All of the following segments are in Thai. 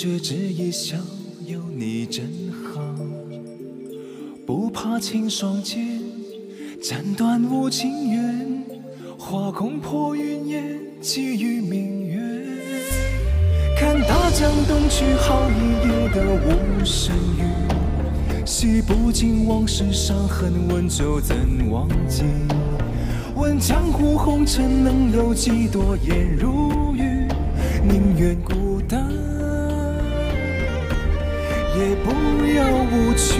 却只一笑，有你真好。不怕情双剑，斩断无情缘，花空破云烟，寄予明月。看大江东去，好一夜的无声语。洗不尽往事伤痕，问酒怎忘记？问江湖红尘能有几多颜如玉？宁愿孤单，也不要无趣。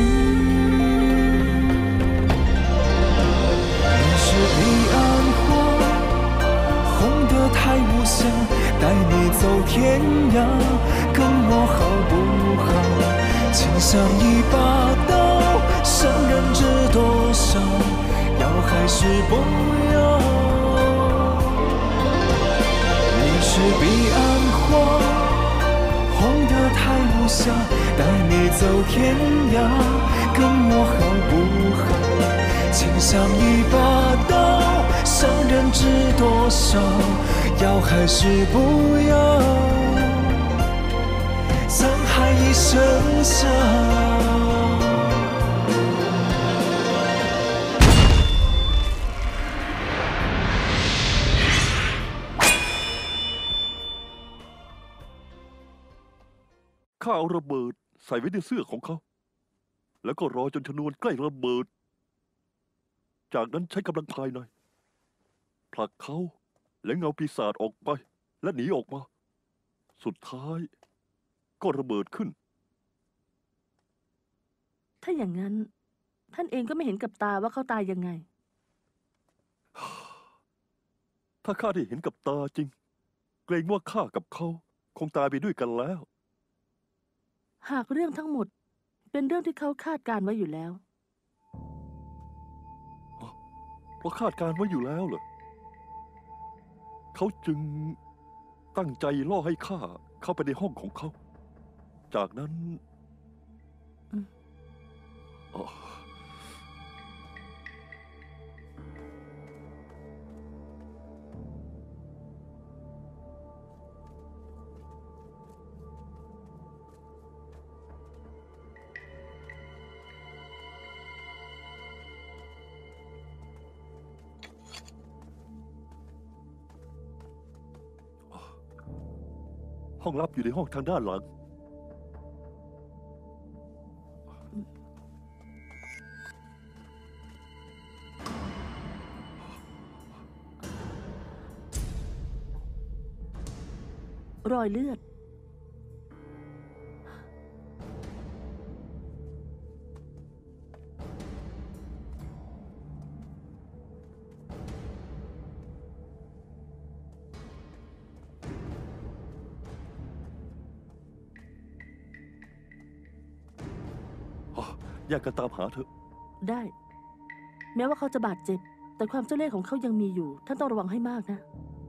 你是彼岸花，红得太无暇，带你走天涯，跟我好不好？情像一把刀，伤人知多少？要还是不要？你是彼岸花，红得太无暇，带你走天涯，跟我好不好？情像一把刀，伤人知多少？要还是不要？沧海一声笑。 ข้าเอาระเบิดใส่ไว้ในเสื้อของเขาแล้วก็รอจนชนวนใกล้ระเบิดจากนั้นใช้กำลังภายในผลักเขาและเงาปีศาจออกไปและหนีออกมาสุดท้ายก็ระเบิดขึ้นถ้าอย่างนั้นท่านเองก็ไม่เห็นกับตาว่าเขาตายยังไงถ้าข้าได้เห็นกับตาจริงเกรงว่าข้ากับเขาคงตายไปด้วยกันแล้วหากเรื่องทั้งหมดเป็นเรื่องที่เขาคาดการไว้อยู่แล้วเพราะคาดการไว้อยู่แล้วเหรอเขาจึงตั้งใจล่อให้ข้าเข้าไปในห้องของเขาจากนั้นห้องลับอยู่ในห้องทางด้านหลังรอยเลือดแยกกันตามหาเถอะได้แม้ว่าเขาจะบาดเจ็บแต่ความเจ้าเล่ห์ของเขายังมีอยู่ท่านต้องระวังให้มากนะ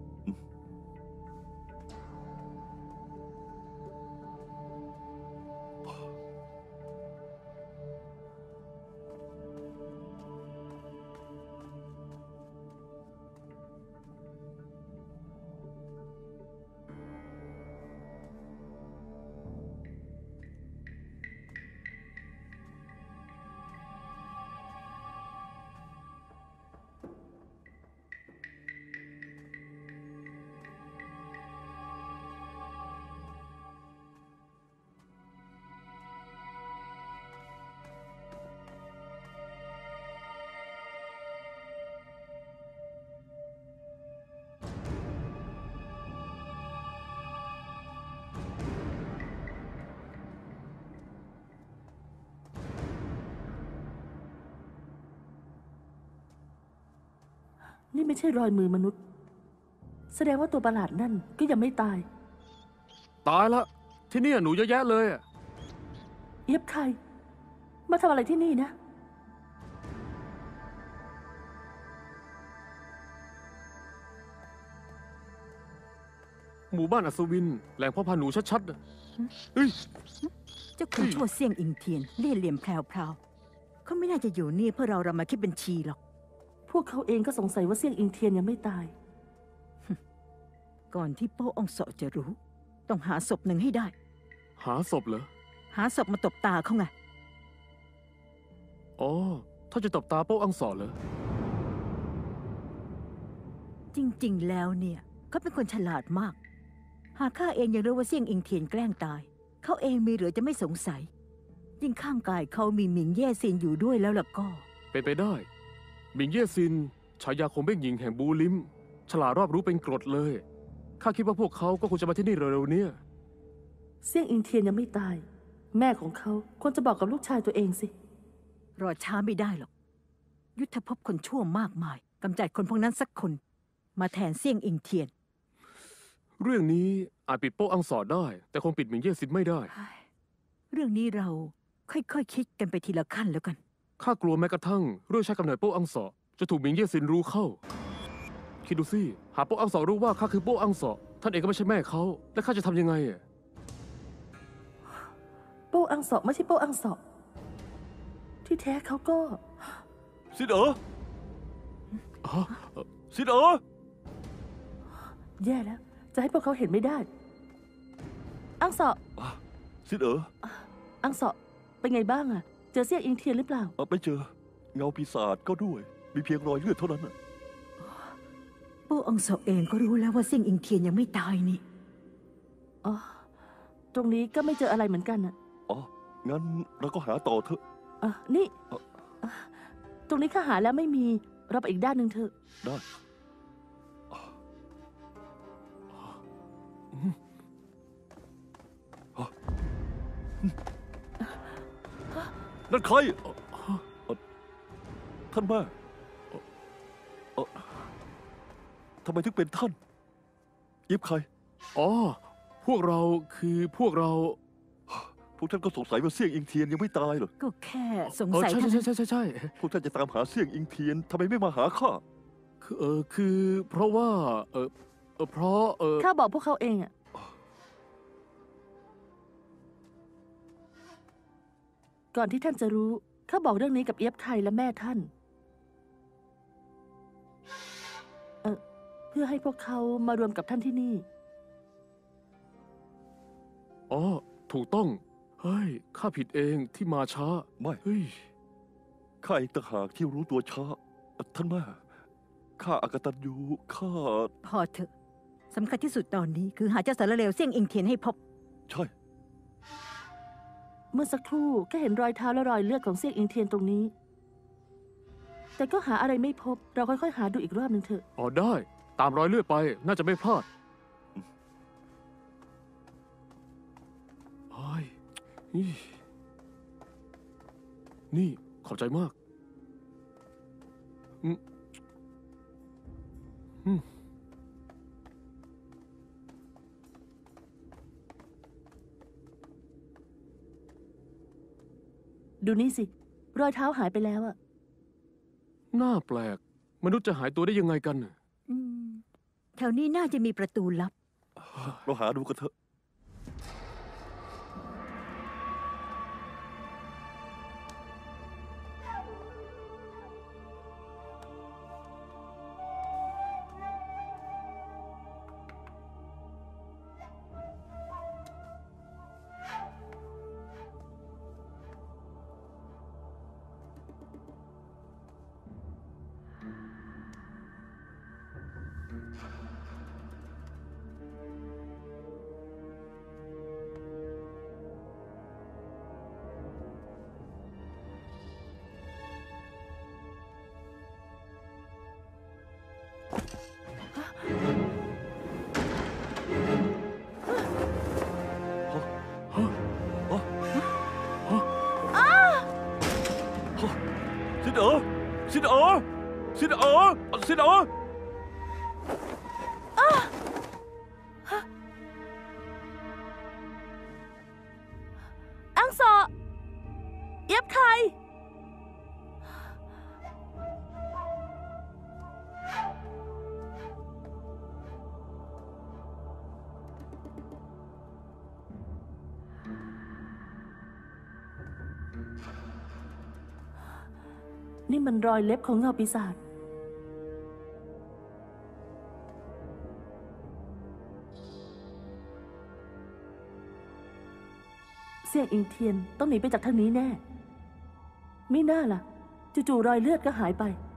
นี่ไม่ใช่รอยมือมนุษย์แสดงว่าตัวประหลาดนั่นก็ยังไม่ตายตายละที่นี่หนูเยอะแยะเลยเอียบใครมาทำอะไรที่นี่นะหมู่บ้านอัศวินแหล่งพ่อพันธุ์หนูชัดๆเฮ้ยเจ้าคุณชั่วเสี่ยงอิงเทียนเล่ห์เหลี่ยมแพรวๆเขาไม่น่าจะอยู่นี่เพื่อเรามาคิดบัญชีหรอกพวกเขาเองก็สงสัยว่าเสี่ยงอิงเทียนยังไม่ตายก่อนที่โป้องเสาะจะรู้ต้องหาศพหนึ่งให้ได้หาศพเหรอหาศพมาตบตาเขาไงอ๋อ ถ้าจะตบตาโป้อังสอเหรอจริง ๆ แล้วเนี่ยเขาเป็นคนฉลาดมาก หากข้าเองยังรู้ว่าเสี่ยงอิงเทียนแกล้งตาย เขาเองมีเหรือจะไม่สงสัย ยิ่งข้างกายเขามีหมิงเย่ซินอยู่ด้วยแล้วล่ะก็เป็นไปได้หมิงเย่ซินฉายาคงเบ้งหญิงแห่งบูลิม ฉลาดรอบรู้เป็นกรดเลย ข้าคิดว่าพวกเขาก็คงจะมาที่นี่เร็วๆเนี้เสี่ยงอิงเทียนยังไม่ตาย แม่ของเขาควรจะบอกกับลูกชายตัวเองสิรอช้าไม่ได้หรอก ยุทธภพคนชั่วมากมายกำจัดคนพวกนั้นสักคน มาแทนเสี่ยงอิงเทียนเรื่องนี้อาจปิดโป้อังสอได้ แต่คงปิดหมิงเย่ซินไม่ได้เรื่องนี้เราค่อยๆคิดกันไปทีละขั้นแล้วกันข้ากลัวแม้กระทั่งเรื่องใช้กำเนิดโป้อังสอจะถูกหมิงเย่ซินรู้เข้า คิดดูสิ หากโป้อังสอรู้ว่าข้าคือโป้อังสอท่านเองก็ไม่ใช่แม่เขา แล้วข้าจะทำยังไงอะโป้อังสอไม่ใช่โป้อังสอที่แท้เขาก็สินเอ๋อฮะสินเอ๋อแย่แล้ว จะให้พวกเขาเห็นไม่ได้ อังสอสินเอ๋ออังสอเป็นไงบ้างอะเจอเสี่ยงอิงเทียนหรือเปล่าไม่เจอ เงาปีศาจก็ด้วย มีเพียงรอยเลือดเท่านั้นน่ะโป้องศอกเองก็รู้แล้วว่าเสี่ยงอิงเทียนยังไม่ตายนี่อ๋อ ตรงนี้ก็ไม่เจออะไรเหมือนกันอะอ๋อ งั้นเราก็หาต่อเถอะนี่ตรงนี้ข้าหาแล้วไม่มี เราไปอีกด้านหนึ่งเถอะได้ นั่นใครท่านแม่ทำไมถึงเป็นท่านยิบใครอ๋อ พวกเราคือพวกเราพวกท่านก็สงสัยว่าเสี่ยงอิงเทียนยังไม่ตายเหรอก็แค่สงเออสัยใช่เท่าใช่นั้นใช่ใช่ใช่พวกท่านจะตามหาเสี่ยงอิงเทียนทำไมไม่มาหาข้าคือเพราะว่า เพราะข้าบอกพวกเขาเองอะก่อนที่ท่านจะรู้ ข้าบอกเรื่องนี้กับเอียบไทยและแม่ท่าน เพื่อให้พวกเขามารวมกับท่านที่นี่อ๋อ ถูกต้อง เฮ้ย ข้าผิดเองที่มาช้าไม่เฮ้ยข้าเองต่างหากที่รู้ตัวช้า ท่านแม่ ข้าอากตันยูข้าพอเถอะสำคัญที่สุดตอนนี้คือหาเจ้าสารเลวเสี่ยงอิงเทียนให้พบใช่เมื่อสักครู่ก็เห็นรอยเท้าและรอยเลือดของเสี่ยงอิงเทียนตรงนี้ แต่ก็หาอะไรไม่พบ เราค่อยๆหาดูอีกรอบหนึ่งเถอะอ๋อได้ ตามรอยเลือดไป น่าจะไม่พลาดเฮ้ยนี่ ขอบใจมากดูนี่สิ รอยเท้าหายไปแล้วอะน่าแปลก มนุษย์จะหายตัวได้ยังไงกันอืมแถวนี้น่าจะมีประตูลับเราหาดูกันเถอะ สินเอ๋อสินเอ๋อสินเอ๋อสินเอ๋ออังสอเอียบไทย นี่มันรอยเล็บของเงาปีศาจซี่ยงอิงเทียนต้องหนีไปจากทางนี้แน่มิน่าล่ะจู่ๆรอยเลือดก็หายไป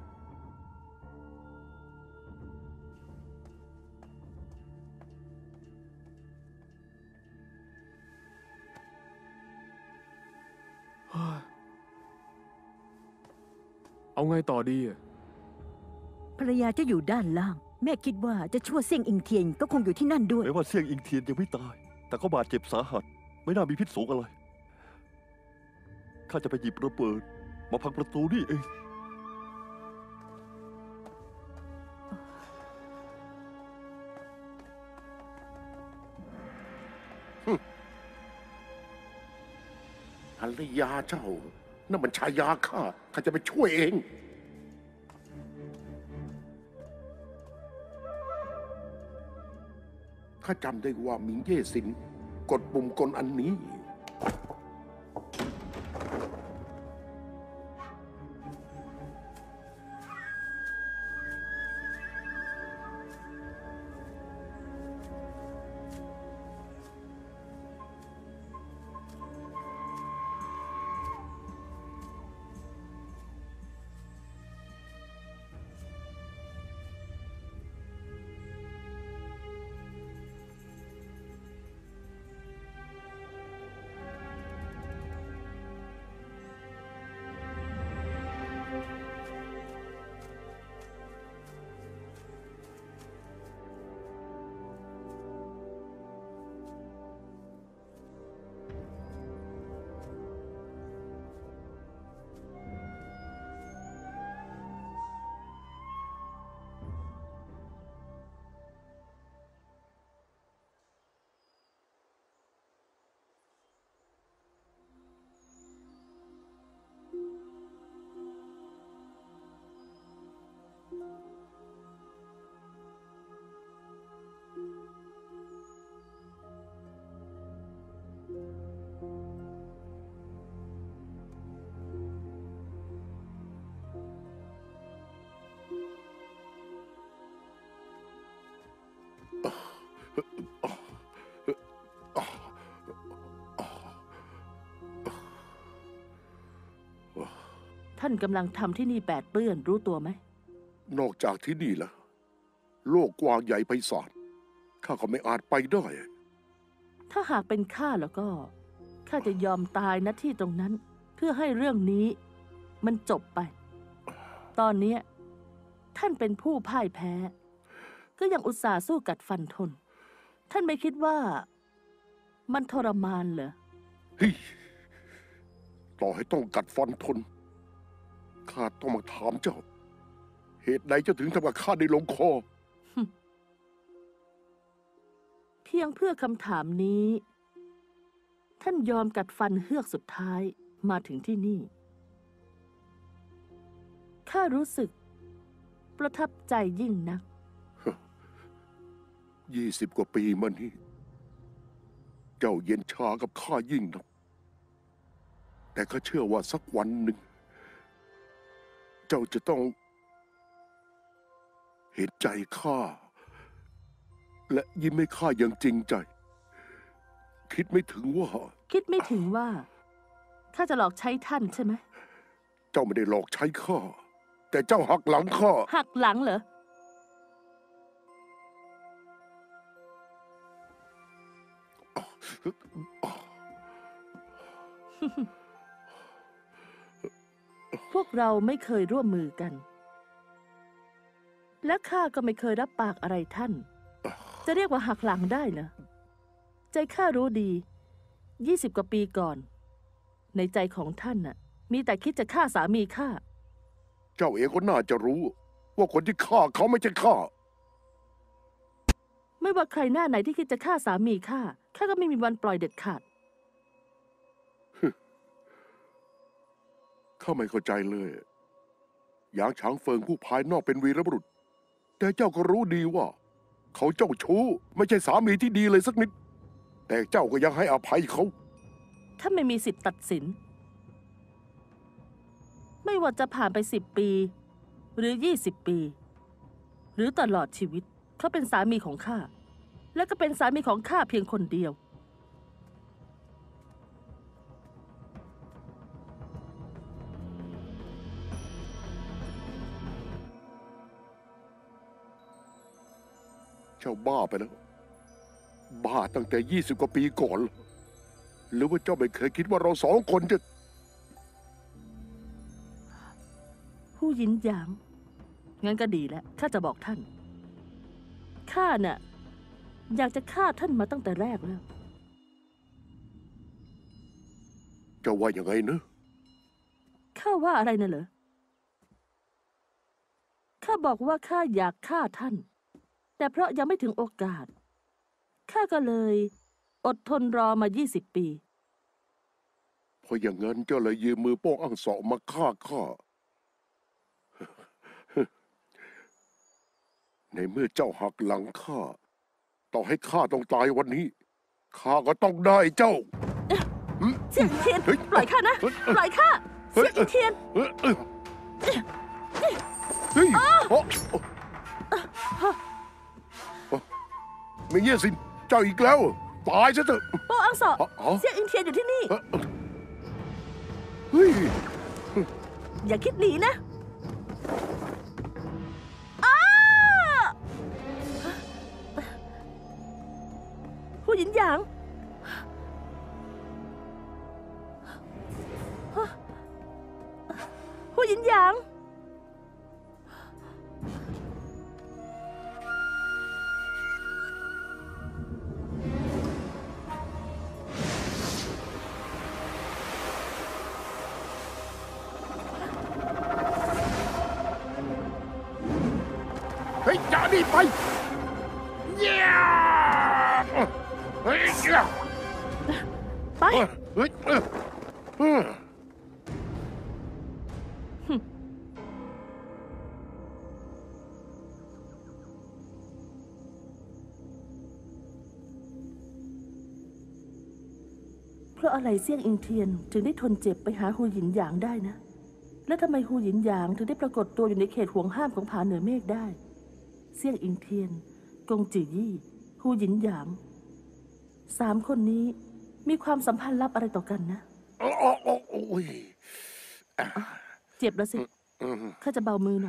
เอาไงต่อดีอะภรรยาจะอยู่ด้านล่าง แม่คิดว่าจะชั่วเซี่ยงอิงเทียนก็คงอยู่ที่นั่นด้วยแม้ว่าเสี่ยงอิงเทียนยังไม่ตาย แต่ก็บาดเจ็บสาหัส ไม่น่ามีพิษสงอะไร ข้าจะไปหยิบระเบิด มาพังประตูนี่เองภรรยาเจ้านั่นมันชายาข้าจะไปช่วยเอง ข้าจำได้ว่าหมิงเย่สินกดปุ่มกลอันนี้ท่านกำลังทำที่นี่แปดเปื้อนรู้ตัวไหมนอกจากที่นี่แล้วโลกกว้างใหญ่ไพศาลข้าก็ไม่อาจไปได้ถ้าหากเป็นข้าแล้วก็ข้าจะยอมตายณที่ตรงนั้น เพื่อให้เรื่องนี้มันจบไป ตอนเนี้ยท่านเป็นผู้พ่ายแพ้ ก็ยังอุตส่าห์สู้กัดฟันทน ท่านไม่คิดว่ามันทรมานเหรอเฮ้ยต่อให้ต้องกัดฟันทน ข้าต้องมาถามเจ้า เหตุใดเจ้าถึงทำกับข้าได้ลงคอเพียงเพื่อคำถามนี้ ท่านยอมกัดฟันเฮือกสุดท้ายมาถึงที่นี่ ข้ารู้สึกประทับใจยิ่งนัก 20 กว่าปีมานี้ เจ้าเย็นชากับข้ายิ่งนัก แต่ข้าเชื่อว่าสักวันหนึ่ง เจ้าจะต้องเห็นใจข้า และยิ้มให้ข้าอย่างจริงใจ คิดไม่ถึงว่าคิดไม่ถึงว่าข้าจะหลอกใช้ท่านใช่ไหมเจ้าไม่ได้หลอกใช้ข้า แต่เจ้าหักหลังข้าหักหลังเหรอ พวกเราไม่เคยร่วมมือกัน และข้าก็ไม่เคยรับปากอะไรท่าน จะเรียกว่าหักหลังได้เหรอ ใจข้ารู้ดี 20 กว่าปีก่อน ในใจของท่านน่ะ มีแต่คิดจะฆ่าสามีข้าเจ้าเองก็น่าจะรู้ ว่าคนที่ฆ่าเขาไม่ใช่ข้าไม่ว่าใครหน้าไหนที่คิดจะฆ่าสามีข้า ข้าก็ไม่มีวันปล่อยเด็ดขาดข้าไม่เข้าใจเลยหยางฉางเฟิงผู้ภายนอกเป็นวีรบุรุษ แต่เจ้าก็รู้ดีว่า เขาเจ้าชู้ไม่ใช่สามีที่ดีเลยสักนิด แต่เจ้าก็ยังให้อภัยเขาถ้าไม่มีสิทธิ์ตัดสิน ไม่ว่าจะผ่านไป10 ปี หรือ20 ปี หรือตลอดชีวิต เขาเป็นสามีของข้า และก็เป็นสามีของข้าเพียงคนเดียวจ้าบ้าไปแล้ว บ้าตั้งแต่20 กว่าปีก่อนเหรอหรือว่าเจ้าไม่เคยคิดว่าเราสองคนจะผู้หญินหยาง งั้นก็ดีแล้ว ข้าจะบอกท่าน ข้าน่ะอยากจะฆ่าท่านมาตั้งแต่แรกแล้วเจ้าว่ายังไงนะข้าว่าอะไรน่ะเหรอ ข้าบอกว่าข้าอยากฆ่าท่าน แต่เพราะยังไม่ถึงโอกาส ข้าก็เลยอดทนรอมา20 ปีเพราะอย่างนั้นเจ้าเลยยืมมือโป้งอังสอมาฆ่าข้า ในเมื่อเจ้าหักหลังข้า ต่อให้ข้าต้องตายวันนี้ ข้าก็ต้องได้เจ้าเสี่ยงอิงเทียนเฮ้ยปล่อยข้านะ ปล่อยข้าเฮ้เสี่ยยงอิงเทียนเฮ้ยโอ้ไม่เงี้ยสิเจ้าอีกแล้ว ตายซะเถอะโป้อังสออ๋อเสี่ยงอิงเทียนอยู่ที่นี่เฮ้ยอย่าคิดหนีนะผู้หญินหยาง ผู้หญินหยางเฮ้ยอย่าดีไปเย้เฮ้ยเย้ไปเฮ้ยเพราะอะไรเสี่ยงอิงเทียนถึงได้ทนเจ็บไปหาฮูหยินหยางได้นะ และทำไมฮูหยินหยางถึงได้ปรากฏตัวอยู่ในเขตห่วงห้ามของผาเหนือเมฆได้ เสี่ยงอิงเทียน กงจือยี่ ฮูหยินหยาง 3 คนนี้มีความสัมพันธ์ลับอะไรต่อกันนะโอ้ยเจ็บแล้วสิ ข้าจะเบามือหน่อย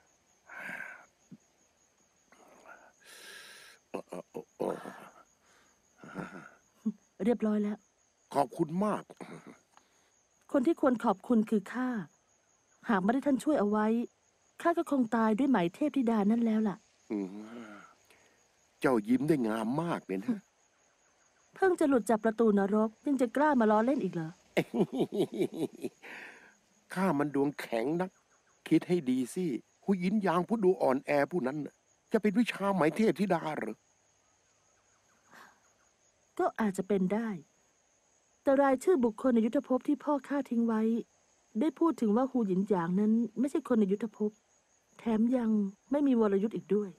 เรียบร้อยแล้วขอบคุณมากคนที่ควรขอบคุณคือข้า หากไม่ได้ท่านช่วยเอาไว้ ข้าก็คงตายด้วยไหมเทพธิดานั่นแล้วล่ะเจ้ายิ้มได้งามมากเลยนะเพิ่งจะหลุดจากประตูนรกยังจะกล้ามาล้อเล่นอีกเหรอข้ามันดวงแข็งนัก คิดให้ดีสิผู้หญินยางผู้ดูอ่อนแอผู้นั้นน่ะจะเป็นวิชาไหมเทพธิดาเหรอก็อาจจะเป็นได้ แต่รายชื่อบุคคลในยุทธภพที่พ่อข้าทิ้งไว้ ได้พูดถึงว่าฮูหยินหยางนั้นไม่ใช่คนในยุทธภพ แถมยังไม่มีวรยุทธ์อีกด้วย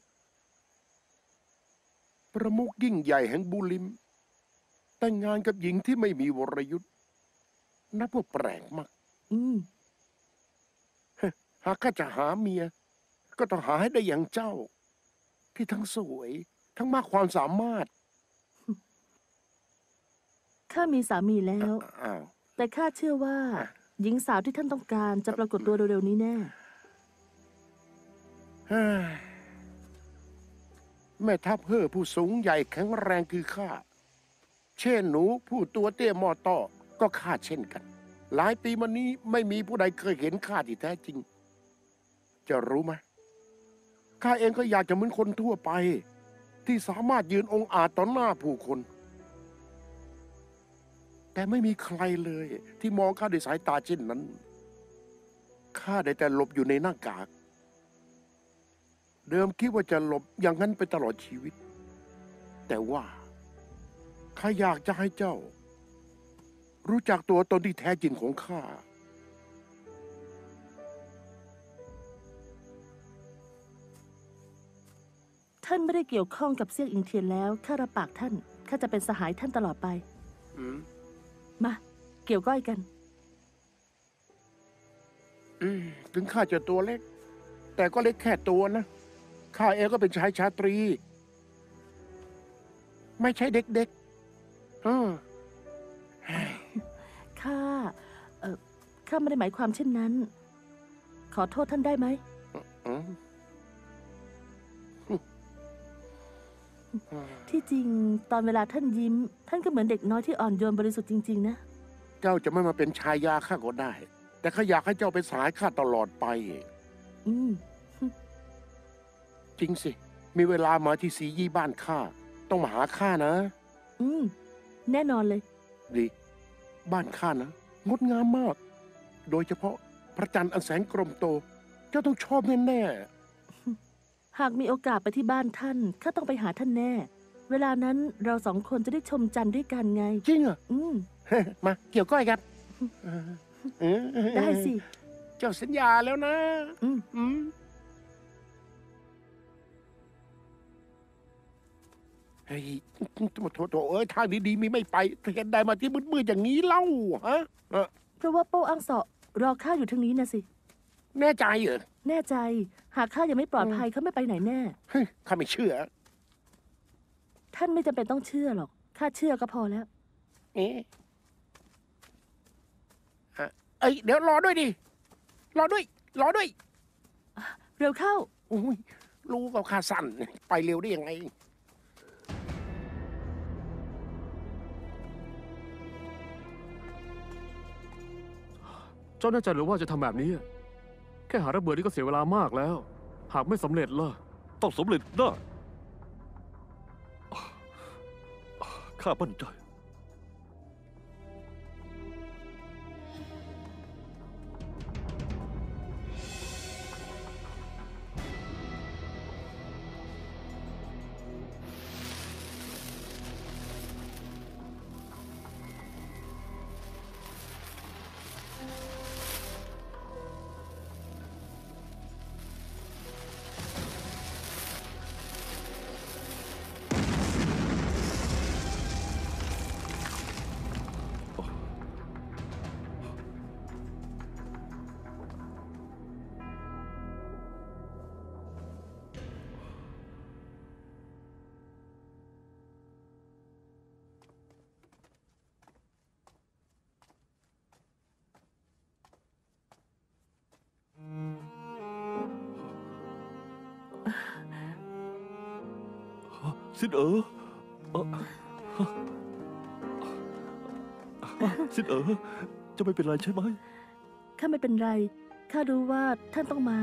ประมุขยิ่งใหญ่แห่งบุลิม แต่งงานกับหญิงที่ไม่มีวรยุทธ์นับว่าแปลกมากอืมหากข้าจะหาเมีย ก็ต้องหาให้ได้อย่างเจ้า ที่ทั้งสวย ทั้งมากความสามารถข้ามีสามีแล้วอ้าวแต่ข้าเชื่อว่า หญิงสาวที่ท่านต้องการจะปรากฏตัวเร็วๆนี้แน่เฮ้ยแม่ทัพเฮ่อผู้สูงใหญ่แข็งแรงคือข้า เช่นหนูผู้ตัวเตี้ยมอต้อก็ข้าเช่นกัน หลายปีมานี้ไม่มีผู้ใดเคยเห็นข้าที่แท้จริง จะรู้ไหมข้าเองก็อยากจะเหมือนคนทั่วไป ที่สามารถยืนองอาจต่อหน้าผู้คน แต่ไม่มีใครเลยที่มองข้าด้วยสายตาเช่นนั้น ข้าได้แต่หลบอยู่ในหน้ากาก เดิมคิดว่าจะหลบอย่างนั้นไปตลอดชีวิต แต่ว่าข้าอยากจะให้เจ้า รู้จักตัวตนที่แท้จริงของข้าท่านไม่ได้เกี่ยวข้องกับเซี่ยงอิงเทียนแล้ว ข้ารับปากท่าน ข้าจะเป็นสหายท่านตลอดไป มา เกี่ยวก้อยกันถึงข้าจะตัวเล็ก แต่ก็เล็กแค่ตัวนะ ข้าเองก็เป็นชายชาตรี ไม่ใช่เด็กๆข้าข้าไม่ได้หมายความเช่นนั้น ขอโทษท่านได้ไหมที่จริงตอนเวลาท่านยิ้ม ท่านก็เหมือนเด็กน้อยที่อ่อนโยนบริสุทธิ์จริงๆนะเจ้าจะไม่มาเป็นชายาข้าก็ได้ แต่ข้าอยากให้เจ้าเป็นสหายข้าตลอดไปอืมจริงสิ มีเวลามาที่สียี่บ้านข้า ต้องมาหาข้านะอืม แน่นอนเลยดี บ้านข้านะ งดงามมาก โดยเฉพาะพระจันทร์อันแสงกลมโต เจ้าต้องชอบแน่หากมีโอกาสไปที่บ้านท่านข้าต้องไปหาท่านแน่ เวลานั้นเราสองคนจะได้ชมจันทร์ด้วยกันไงๆ จริงเหรออืมมาเกี่ยวก้อยกันเออได้สิเจ้าสัญญาแล้วนะอืมอืมเฮ้ยโถเอ้ยทางดีๆมีไม่ไปเห็นได้มาที่มืดๆอย่างนี้เล่าฮะเพราะว่าโป้อังเสาะรอข้าอยู่ทางนี้นะสิแน่ใจเหรอแน่ใจ หากข้ายังไม่ปลอดภัยเขาไม่ไปไหนแน่เฮ้ยข้าไม่เชื่อท่านไม่จำเป็นต้องเชื่อหรอก ข้าเชื่อก็พอแล้วเอ๊ะเอ้ยเดี๋ยวรอด้วยดิ รอด้วย รอด้วยเร็วเข้าโอ้ยรู้กับข้าสั่น ไปเร็วได้ยังไงเจ้าแน่ใจหรือว่าจะทำแบบนี้ แค่หาระเบิดนี่ก็เสียเวลามากแล้ว หากไม่สำเร็จล่ะต้องสำเร็จได้ข้ามั่นใจ สินเอ๋อสินเอ๋อจะไม่เป็นไรใช่ไหมข้าไม่เป็นไร ข้ารู้ว่าท่านต้องมา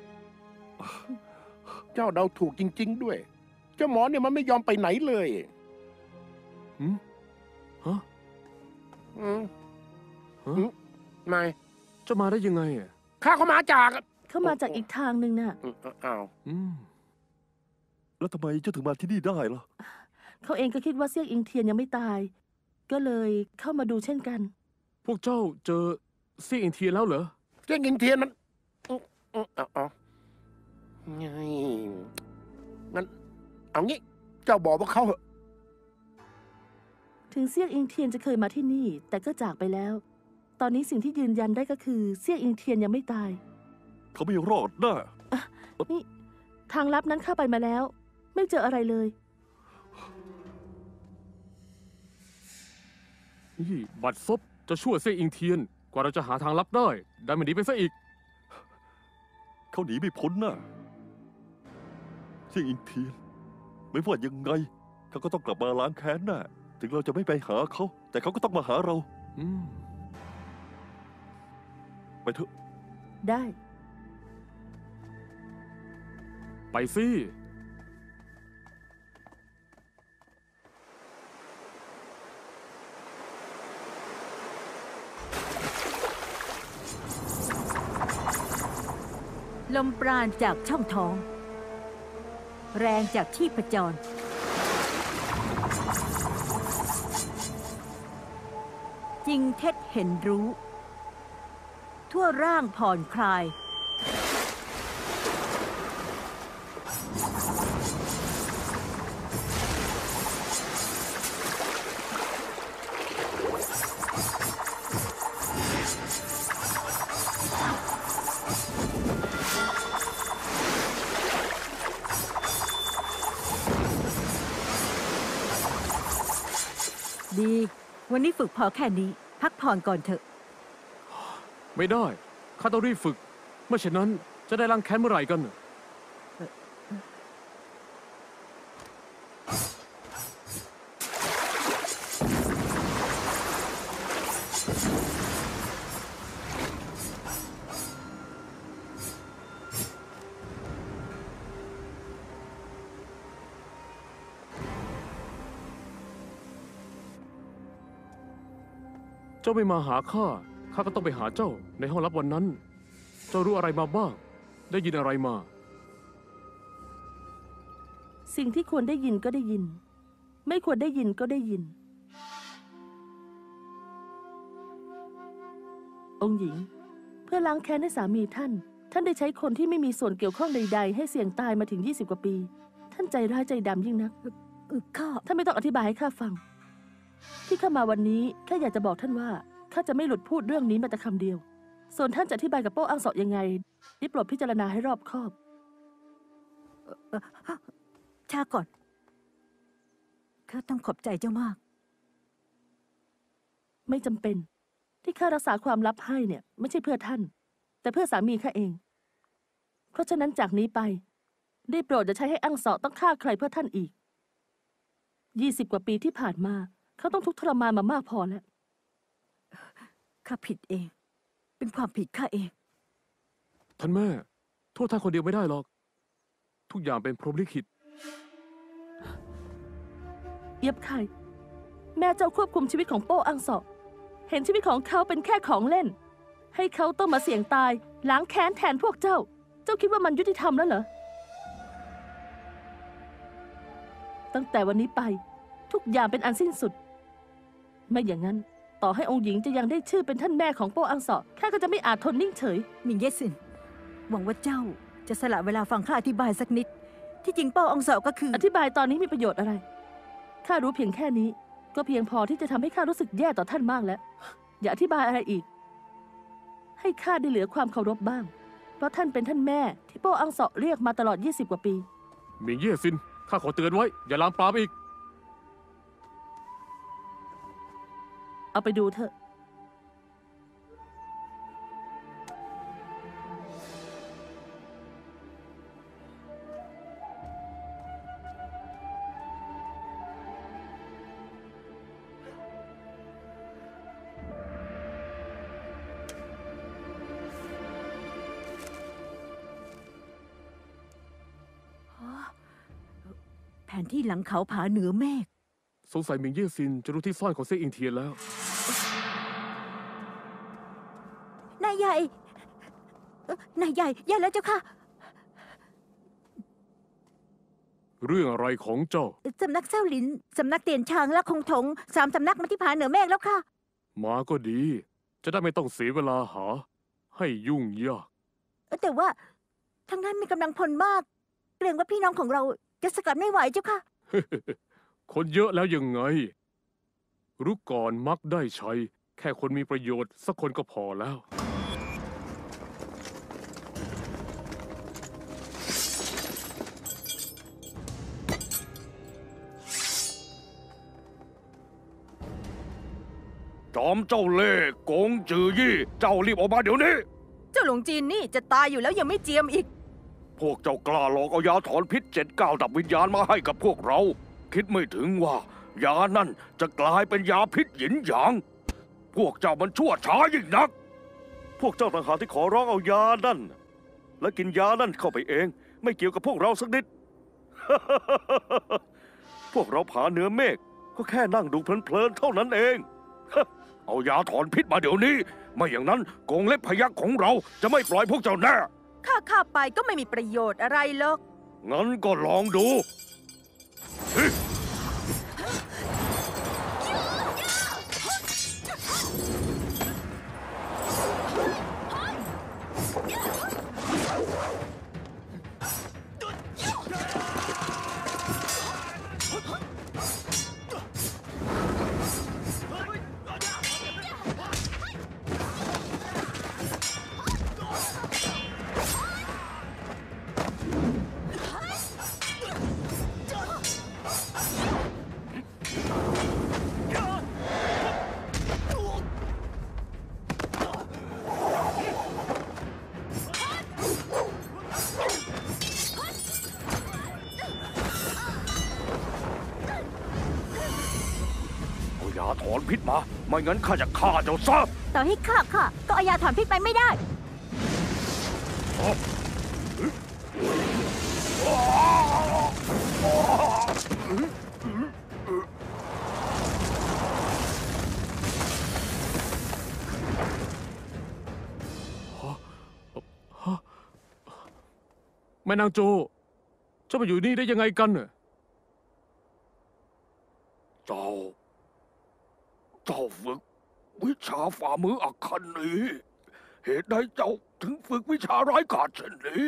เจ้าเดาถูกจริง ๆ ด้วย เจ้าหมอเนี่ยมันไม่ยอมไปไหนเลยหืมฮะอืมฮะนายเจะมาได้ยังไงอ่ะข้าเขามาจากเข้ามาจากอีกทางหนึ่งน่ะอ้าวอืมแล้วทำไมเจ้าถึงมาที่นี่ได้ล่ะเขาเองก็คิดว่าเสี่ยงอิงเทียนยังไม่ตาย ก็เลยเข้ามาดูเช่นกันพวกเจ้าเจอเซี่ยงอินเทียนแล้วเหรอเจ้ายิงเทียนมันเอาไงงั้นเอางี้ เจ้าบอกว่าเขาเหอะถึงเสี่ยงอิงเทียนจะเคยมาที่นี่ แต่ก็จากไปแล้ว ตอนนี้สิ่งที่ยืนยันได้ก็คือเสี่ยงอิงเทียนยังไม่ตายเขาไม่รอดแน่นี่ทางลับนั้นเข้าไปมาแล้ว ไม่เจออะไรเลยนี่บัดซบจะช่วยเซี่ยงอิงเทียน กว่าเราจะหาทางลับได้ดันไม่หนีไปซะอีกเขาหนีไม่พ้นน่ะเสี่ยงอิงเทียน ไม่ว่ายังไงเขาก็ต้องกลับมาล้างแค้นน่ะถึงเราจะไม่ไปหาเขา แต่เขาก็ต้องมาหาเราอืมไปเถอะได้ไปสิลมปราณจากช่องท้อง แรงจากที่ประจร จริงเท็จเห็นรู้ ทั่วร่างผ่อนคลาย ดี วันนี้ฝึกพอแค่นี้ พักผ่อนก่อนเถอะไม่ได้ ข้าต้องรีบฝึก เมื่อเช่นนั้นจะได้ล้างแค้นเมื่อไหร่กันเจ้าไม่มาหาข้า ข้าก็ต้องไปหาเจ้าในห้องลับวันนั้น เจ้ารู้อะไรมาบ้าง ได้ยินอะไรมาสิ่งที่ควรได้ยินก็ได้ยิน ไม่ควรได้ยินก็ได้ยิน องค์หญิง เพื่อล้างแค้นให้สามีท่าน ท่านได้ใช้คนที่ไม่มีส่วนเกี่ยวข้องใดๆให้เสี่ยงตายมาถึง20 กว่าปี ท่านใจร้ายใจดำยิ่งนักข้าท่านไม่ต้องอธิบายให้ข้าฟัง ที่ข้ามาวันนี้แค่อยากจะบอกท่านว่าข้าจะไม่หลุดพูดเรื่องนี้แม้แต่คำเดียว ส่วนท่านจะอธิบายกับโป้อังเสาะยังไงได้โปรดพิจารณาให้รอบคอบช้าก่อนข้าต้องขอบใจเจ้ามากไม่จำเป็น ที่ข้ารักษาความลับให้เนี่ย ไม่ใช่เพื่อท่าน แต่เพื่อสามีข้าเอง เพราะฉะนั้นจากนี้ไป ได้โปรดจะใช้ให้อังเสาะต้องฆ่าใครเพื่อท่านอีก 20 กว่าปีที่ผ่านมาเขาต้องทุกข์ทรมานมามากพอแล้วข้าผิดเอง เป็นความผิดข้าเองท่านแม่ โทษท่านคนเดียวไม่ได้หรอก ทุกอย่างเป็นพรหมลิขิตเอียบไข่แม่เจ้าควบคุมชีวิตของโป้อังเสาะเห็นชีวิตของเขาเป็นแค่ของเล่น ให้เขาต้องมาเสี่ยงตายล้างแค้นแทนพวกเจ้า เจ้าคิดว่ามันยุติธรรมแล้วเหรอ ตั้งแต่วันนี้ไปทุกอย่างเป็นอันสิ้นสุด ไม่อย่างนั้นต่อให้องค์หญิงจะยังได้ชื่อเป็นท่านแม่ของโป้อังเสาะข้าก็จะไม่อาจทนนิ่งเฉยมิงเยสิน หวังว่าเจ้าจะสละเวลาฟังข้าอธิบายสักนิด ที่จริงเป้าอองเสาก็คืออธิบายตอนนี้มีประโยชน์อะไรข้ารู้เพียงแค่นี้ ก็เพียงพอที่จะทำให้ข้ารู้สึกแย่ต่อท่านมากแล้ว อย่าอธิบายอะไรอีก ให้ข้าได้เหลือความเคารพบ้าง เพราะท่านเป็นท่านแม่ที่โป้อังเสาะเรียกมาตลอด20 กว่าปีหมิงเย่ซิน ข้าขอเตือนไว้ อย่าลามปรามอีกเอาไปดูเถอะแผนที่หลังเขาผาเหนือเมฆสงสัยหมิงเย่ซินจะรู้ที่ซ่อนของเซี่ยอิงเทียนแล้วนายใหญ่นายใหญ่แย่แล้วเจ้าค่ะเรื่องอะไรของเจ้าสำนักเจ้าหลิน สำนักเตียนชางและคงถง3 สำนักมาที่ผาเหนือเมฆแล้วค่ะมาก็ดี จะได้ไม่ต้องเสียเวลาหา ให้ยุ่งยากแต่ว่าทางนั้นมีกำลังพลมาก เกรงว่าพี่น้องของเราจะสกัดไม่ไหวเจ้าค่ะคนเยอะแล้วยังไง รู้ก่อนมักได้ใช้ แค่คนมีประโยชน์สักคนก็พอแล้วจอมเจ้าเล่ห์กงจือยี่ เจ้ารีบออกมาเดี๋ยวนี้เจ้าหลงจีนนี่จะตายอยู่แล้วยังไม่เจียมอีกพวกเจ้ากล้าหลอกเอายาถอนพิษ7-9 ดับวิญญาณมาให้กับพวกเรา คิดไม่ถึงว่ายานั่นจะกลายเป็นยาพิษหยินหยาง พวกเจ้ามันชั่วช้ายิ่งนักพวกเจ้าต่างหากที่ขอร้องเอายานั่น และกินยานั่นเข้าไปเอง ไม่เกี่ยวกับพวกเราสักนิด พวกเราผาเหนือเมฆก็แค่นั่งดูเพลินๆเท่านั้นเองเอายาถอนพิษมาเดี๋ยวนี้ ไม่อย่างนั้นกงเล็บพยัคฆ์ของเราจะไม่ปล่อยพวกเจ้าแน่ข้าไปก็ไม่มีประโยชน์อะไรหรอกงั้นก็ลองดู ถอนพิษมาไม่งั้นข้าจะฆ่าเจ้าซะต่อให้ฆ่าก็เอายาถอนพิษไปไม่ได้แม่นางโจ เจ้ามาอยู่นี่ได้ยังไงกันน่ะเจ้าฝึกวิชาฝ่ามืออัคคณี เหตุใดเจ้าถึงฝึกวิชาร้ายกาจเช่นนี้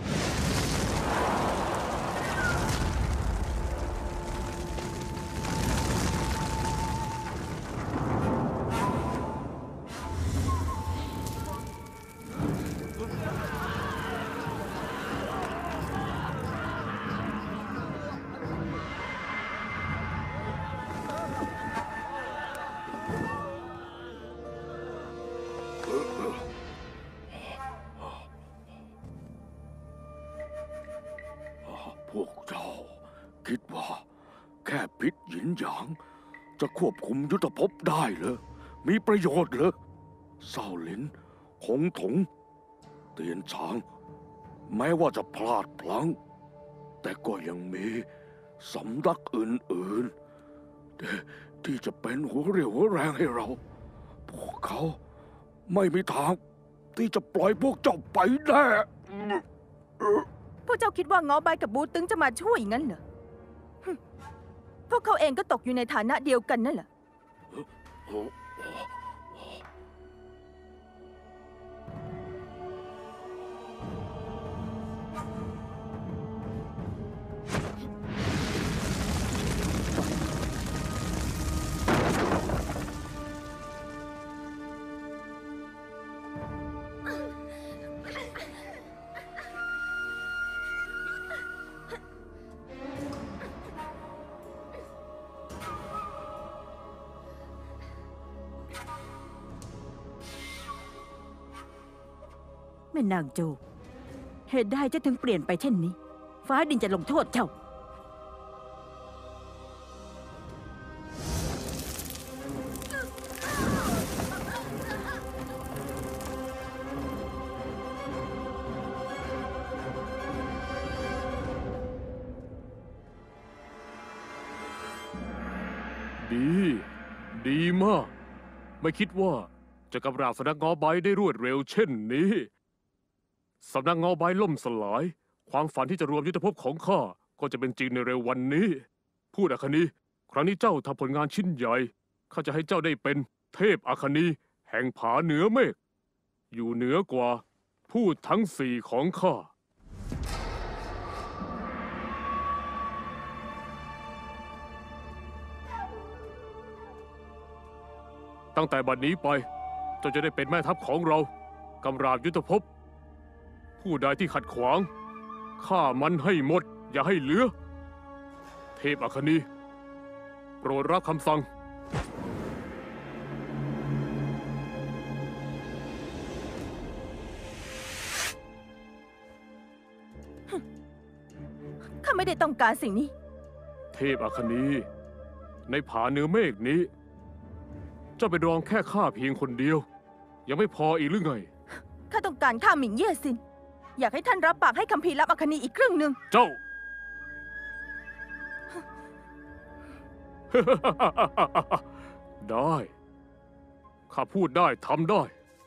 พวกเจ้าคิดว่าแค่พิษหยินหยางจะควบคุมยุทธภพได้เหรอ มีประโยชน์เหรอเศร้าหลินคงถง เตียนฉาง แม้ว่าจะพลาดพลั้ง แต่ก็ยังมีสำนักอื่นๆที่จะเป็นหัวเรี่ยวหัวแรงให้เรา พวกเขาไม่มีทางที่จะปล่อยพวกเจ้าไปแน่พวกเจ้าคิดว่าง้อใบกับบูตึงจะมาช่วยงั้นเหรอฮึพวกเขาเองก็ตกอยู่ในฐานะเดียวกันนั่นแหละแม่นางโจ เหตุใดเจ้าถึงเปลี่ยนไปเช่นนี้ ฟ้าดินจะลงโทษเจ้าดีมาก ไม่คิดว่าจะกำราบสำนักงอใบได้รวดเร็วเช่นนี้สำนักงอใบล่มสลาย ความฝันที่จะรวมยุทธภพของข้าก็จะเป็นจริงในเร็ววันนี้ พูดอัคนี ครั้งนี้เจ้าทำผลงานชิ้นใหญ่ข้าจะให้เจ้าได้เป็นเทพอัคนีแห่งผาเหนือเมฆอยู่เหนือกว่าพูดทั้งสี่ของข้าตั้งแต่บัดนี้ไปเจ้าจะได้เป็นแม่ทัพของเรากำราบยุทธภพผู้ใดที่ขัดขวางฆ่ามันให้หมดอย่าให้เหลือ เทพอัคนีโปรดรับคำสั่งข้าไม่ได้ต้องการสิ่งนี้เทพอัคนีในผาเหนือเมฆนี้เจ้าเป็นรองแค่ข้าเพียงคนเดียวยังไม่พออีกหรือไงข้าต้องการฆ่าหมิงเย่ซิน อยากให้ท่านรับปากให้คัมภีร์ลับอัคนีอีกครึ่งหนึ่งเจ้า ได้ข้าพูดได้ทำได้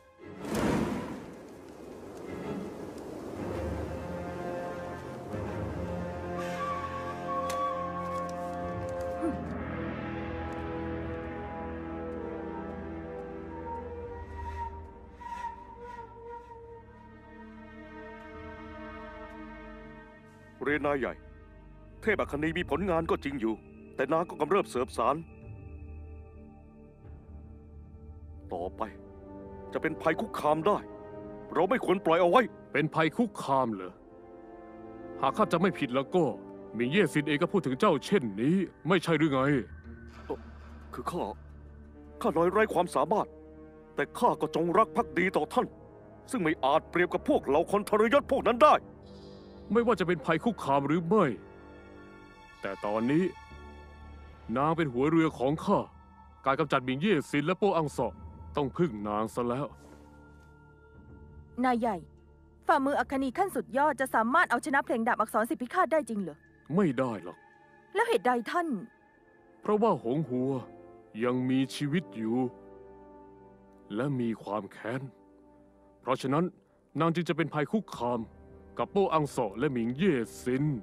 เรนายใหญ่ เทพอัคนีมีผลงานก็จริงอยู่ แต่นางก็กำเริบเสบสาร ต่อไป จะเป็นภัยคุกคามได้ เราไม่ควรปล่อยเอาไว้เป็นภัยคุกคามเหรอ หากข้าจะไม่ผิดแล้วก็หมิงเย่ซินเองก็พูดถึงเจ้าเช่นนี้ ไม่ใช่หรือไงคือข้าน้อยไร้ความสามารถ แต่ข้าก็จงรักภักดีต่อท่าน ซึ่งไม่อาจเปรียบกับพวกเหล่าคนทรยศพวกนั้นได้ไม่ว่าจะเป็นภัยคุกคามหรือไม่ แต่ตอนนี้นางเป็นหัวเรือของข้าการกำจัดหมิงเย่ซินและโป้อังเสาต้องพึ่งนางซะแล้วนายใหญ่ ฝ่ามืออัคคณีขั้นสุดยอดจะสามารถเอาชนะเพลงดาบอักษรสิบพิฆาตได้จริงเหรอไม่ได้หรอกแล้วเหตุใดท่านเพราะว่าหงหัวยังมีชีวิตอยู่ และมีความแค้น เพราะฉะนั้นนางจึงจะเป็นภัยคุกคามกับโป้อังเสาและหมิงเย่ซิน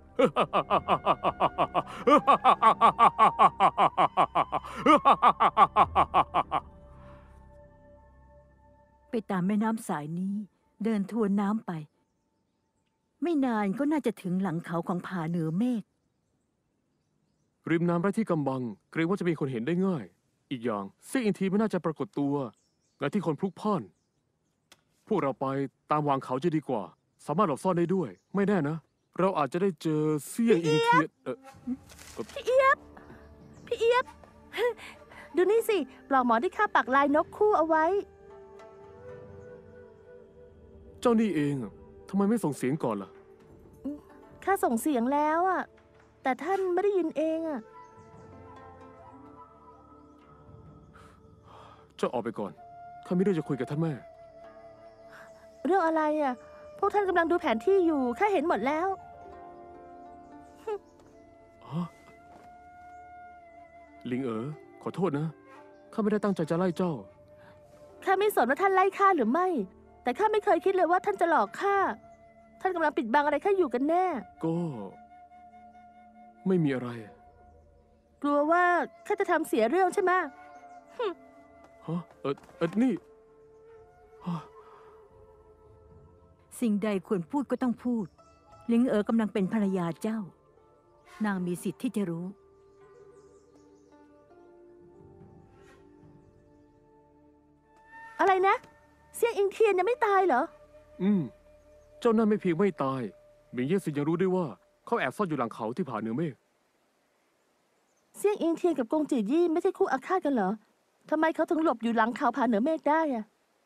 ไปตามแม่น้ำสายนี้ เดินทวนน้ำไป ไม่นานก็น่าจะถึงหลังเขาของผาเหนือเมฆริมน้ำไร้ที่กำบัง เกรงว่าจะมีคนเห็นได้ง่าย อีกอย่างเซี่ยอินทีไม่น่าจะปรากฏตัวในที่คนพลุกพล่าน พวกเราไปตามวางเขาจะดีกว่า สามารถหลบซ่อนได้ด้วย ไม่แน่นะ เราอาจจะได้เจอเซี่ยอินเทียพี่เอียบ ดูนี่สิ ปลอกหมอนที่ข้าปักลายนกคู่เอาไว้เจ้านี่เองทำไมไม่ส่งเสียงก่อนล่ะข้าส่งเสียงแล้วอะแต่ท่านไม่ได้ยินเองอะเจ้าออกไปก่อน ข้ามีเรื่องจะคุยกับท่านแม่เรื่องอะไรอะพวกท่านกำลังดูแผนที่อยู่ ข้าเห็นหมดแล้วลิงขอโทษนะ ข้าไม่ได้ตั้งใจจะไล่เจ้าข้าไม่สนว่าท่านไล่ข้าหรือไม่ แต่ข้าไม่เคยคิดเลยว่าท่านจะหลอกข้า ท่านกำลังปิดบังอะไรข้าอยู่กันแน่ก็ ไม่มีอะไรกลัวว่าข้าจะทำเสียเรื่องใช่ไหมฮะ นี่ฮะสิ่งใดควรพูดก็ต้องพูด ลิงกำลังเป็นภรรยาเจ้า นางมีสิทธิ์ที่จะรู้อะไรนะ เสี่ยงอิงเทียนยังไม่ตายเหรอเจ้านั่นไม่เพียงไม่ตายหมิงเย่ซินยังรู้ด้วยว่าเขาแอบซ่อนอยู่หลังเขาที่ผาเหนือเมฆเสี่ยงอิงเทียนกับกงจือยี่ไม่ใช่คู่อาฆาตกันเหรอ ทำไมเขาถึงหลบอยู่หลังเขาผาเหนือเมฆได้อะ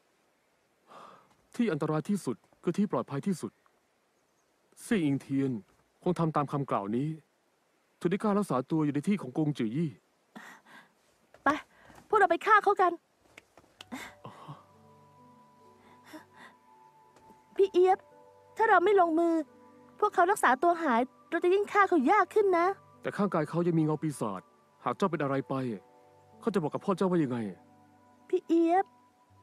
ที่อันตรายที่สุดคือที่ปลอดภัยที่สุดเซี่ยอิงเทียนคงทำตามคำกล่าวนี้ถึงได้กล้ารักษาตัวอยู่ในที่ของกงจือยี่ไป พวกเราไปฆ่าเขากัน พี่เอียบ ถ้าเราไม่ลงมือ พวกเขารักษาตัวหาย เราจะยิ่งฆ่าเขายากขึ้นนะแต่ข้างกายเขายังมีเงาปีศาจหากเจ้าเป็นอะไรไปเขาจะบอกกับพ่อเจ้าว่ายังไงพี่เอียบ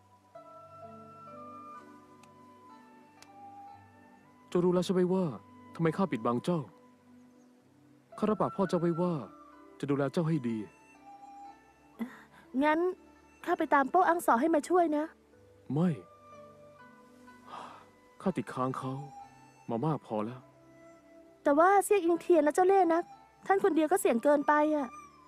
เจ้ารู้แล้วใช่ไหมว่าทำไมข้าปิดบังเจ้าข้ารับปากพ่อเจ้าไว้ว่าจะดูแลเจ้าให้ดีงั้นข้าไปตามโป้อังสอให้มาช่วยนะไม่ข้าติดค้างเขามามากพอแล้วแต่ว่าเสี่ยงอิงเทียนและเจ้าเล่ห์นัก ท่านคนเดียวก็เสี่ยงเกินไปอะ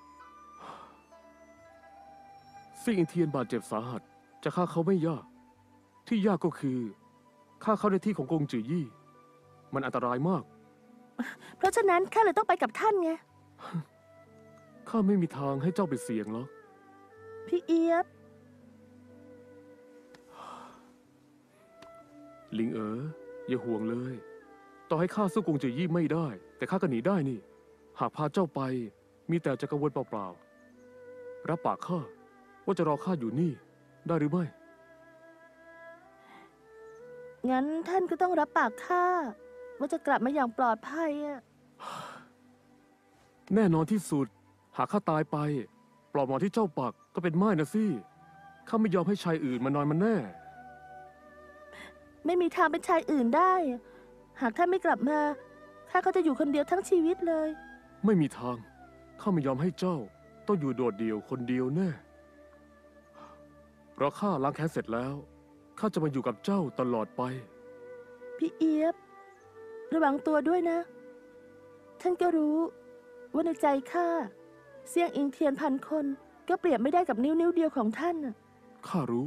เซี่ยอิงเทียนบาดเจ็บสาหัสจะฆ่าเขาไม่ยาก ที่ยากก็คือฆ่าเขาในที่ของกงจือยี่ มันอันตรายมากเพราะฉะนั้นข้าเลยต้องไปกับท่านไงข้าไม่มีทางให้เจ้าไปเสี่ยงหรอกพี่เอียบลิงอย่าห่วงเลย ต่อให้ข้าสู้กงจือยี่ไม่ได้ แต่ข้าก็หนีได้นี่ หากพาเจ้าไปมีแต่จะกังวลเปล่าๆรับปากข้าว่าจะรอข้าอยู่นี่ได้หรือไม่งั้นท่านก็ต้องรับปากข้าว่าจะกลับมาอย่างปลอดภัยอะแน่นอนที่สุด หากข้าตายไปปลอกหมอนที่เจ้าปักก็เป็นไม้นะสิข้าไม่ยอมให้ชายอื่นมานอนมันแน่ไม่มีทางเป็นชายอื่นได้ หากท่านไม่กลับมาข้าก็จะอยู่คนเดียวทั้งชีวิตเลยไม่มีทางข้าไม่ยอมให้เจ้าต้องอยู่โดดเดี่ยวคนเดียวแน่เพราะข้าล้างแค้นเสร็จแล้วข้าจะมาอยู่กับเจ้าตลอดไปพี่เอียบ ระวังตัวด้วยนะ ท่านก็รู้ว่าในใจข้าเสี่ยงอิงเทียนพันคนก็เปรียบไม่ได้กับนิ้วเดียวของท่านน่ะข้ารู้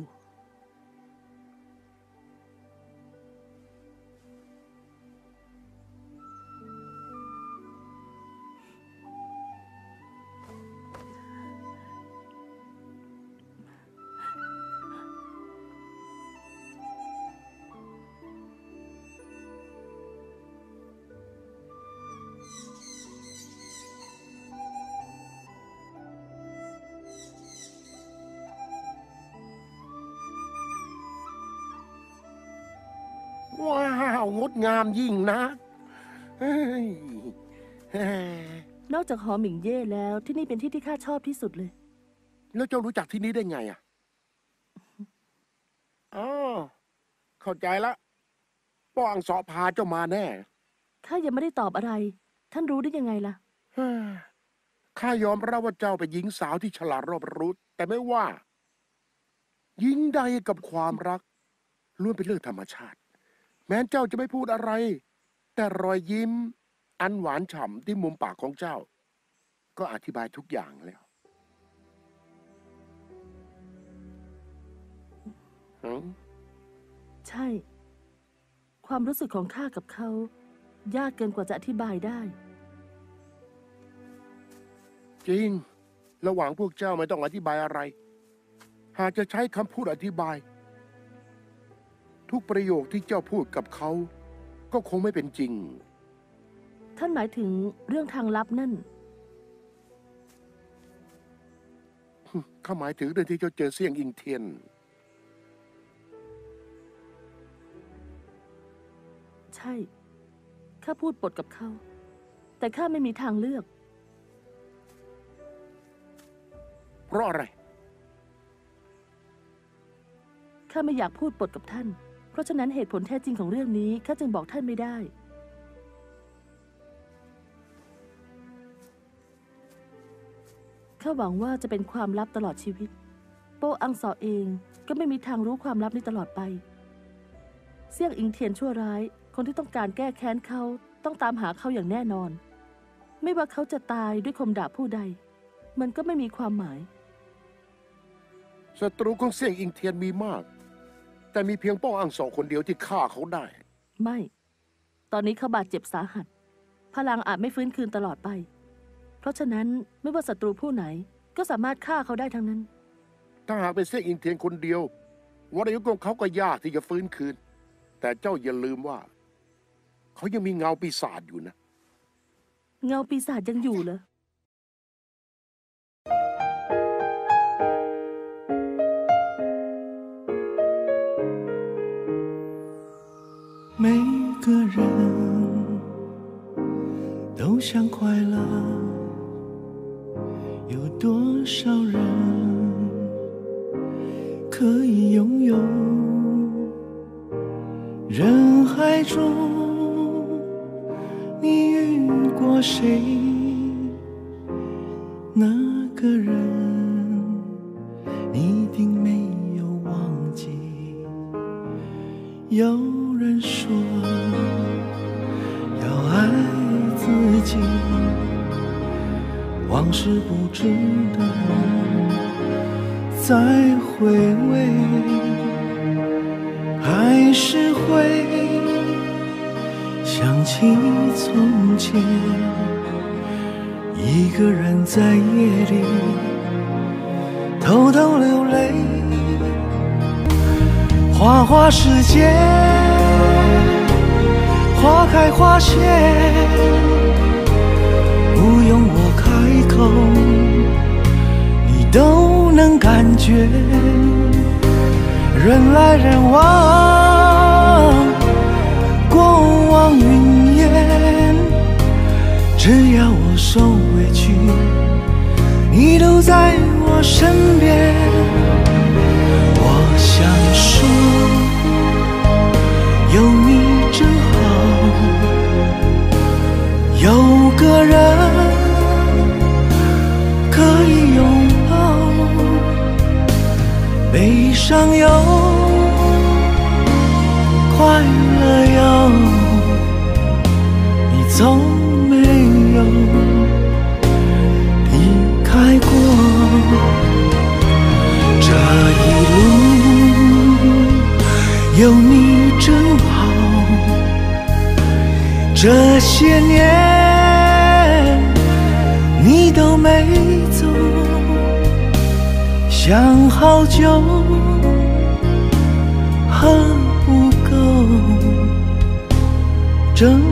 ว้าวงดงามยิ่งนะเฮ้ยนอกจากหอหมิงเย่แล้วที่นี่เป็นที่ที่ข้าชอบที่สุดเลยแล้วเจ้ารู้จักที่นี้ได้ไงอ่ะอ๋อเข้าใจละป้ออังสอพาเจ้ามาแน่ข้ายังไม่ได้ตอบอะไร ท่านรู้ได้ยังไงล่ะข้ายอมรับว่าเจ้าเป็นหญิงสาวที่ฉลาดรอบรู้แต่ไม่ว่าหญิงใดกับความรักล้วนเป็นเรื่องธรรมชาติ แม้เจ้าจะไม่พูดอะไร แต่รอยยิ้มอันหวานฉ่ำที่มุมปากของเจ้า ก็อธิบายทุกอย่างแล้วใช่ ความรู้สึกของข้ากับเขา ยากเกินกว่าจะอธิบายได้จริงระหว่างพวกเจ้าไม่ต้องอธิบายอะไร หากจะใช้คำพูดอธิบาย ทุกประโยคที่เจ้าพูดกับเขาก็คงไม่เป็นจริงท่านหมายถึงเรื่องทางลับนั่นข้าหมายถึงเรื่องที่เจ้าเจอเสี่ยงอิงเทียนใช่ ข้าพูดปดกับเขา แต่ข้าไม่มีทางเลือกเพราะอะไรข้าไม่อยากพูดปดกับท่าน เพราะฉะนั้นเหตุผลแท้จริงของเรื่องนี้ข้าจึงบอกท่านไม่ได้ ข้าหวังว่าจะเป็นความลับตลอดชีวิต โป้อังสอเองก็ไม่มีทางรู้ความลับนี้ตลอดไป เสี่ยงอิงเทียนชั่วร้าย คนที่ต้องการแก้แค้นเขาต้องตามหาเขาอย่างแน่นอน ไม่ว่าเขาจะตายด้วยคมดาบผู้ใด มันก็ไม่มีความหมายศัตรูของเสี่ยงอิงเทียนมีมาก แต่มีเพียงป้ออังสอคนเดียวที่ฆ่าเขาได้ไม่ ตอนนี้เขาบาดเจ็บสาหัส พลังอาจไม่ฟื้นคืนตลอดไป เพราะฉะนั้นไม่ว่าศัตรูผู้ไหนก็สามารถฆ่าเขาได้ทั้งนั้นถ้าหากเป็นเสี่ยงอิงเทียนคนเดียววรยุทธ์ของเขาก็ยากที่จะฟื้นคืน แต่เจ้าอย่าลืมว่า เขายังมีเงาปีศาจอยู่นะเงาปีศาจยังอยู่เหรอ每个人都想快乐，有多少人可以拥有？人海中，你遇过谁？那个人，你一定没有忘记。有人说要爱自己，往事不值得再回味，还是会想起从前，一个人在夜里偷偷流泪。花花世界，花开花谢，不用我开口，你都能感觉。人来人往，过往云烟，只要我受委屈，你都在我身边。我想说，有你真好，有个人可以拥抱，悲伤有，快乐有，你从没有离开过。这一路有你真好，这些年你都没走，想好久恨不够，真